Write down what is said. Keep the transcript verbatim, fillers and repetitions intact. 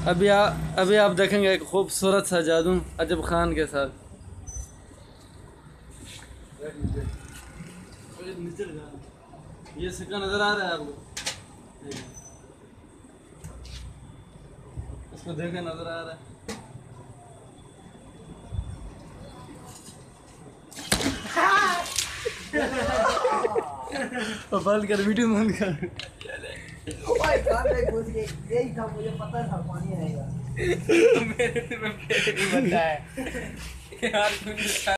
अभी आ, अभी आप देखेंगे एक खूबसूरत सा जादू अजब खान के साथ। ये सिक्का नजर आ रहा है आपको? इसको देखे नजर आ रहा है? बंद कर वीडियो, बंद कर। यही था, मुझे पता था पानी आएगा। मेरे से मैं बताया यार।